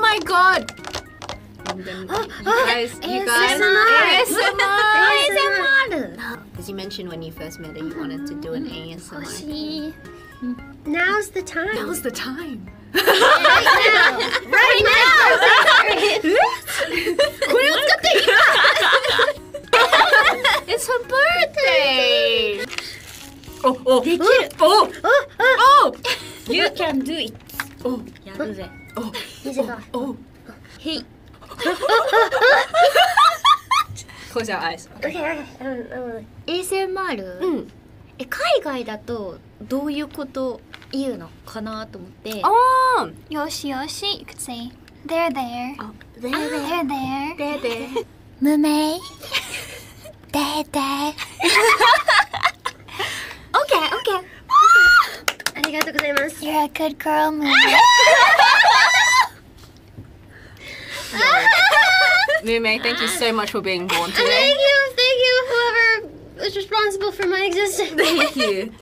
my god! And then you guys, ASMR. Because you mentioned when you first met her, you wanted to do an ASMR. Now's the time. Now's the time. Right now. It's her birthday. Oh. You can do it. やるぜ。 Close your eyes. Okay. ASMR、海外だとどういうこと言うのかなと思って。 Oh, Yoshi, you could say, there. oh, There. there. Mumei. There. Okay. ありがとうございます。 You're a good girl, Mumei. Mumei, thank you so much for being born today. Thank you, whoever was responsible for my existence. Thank you.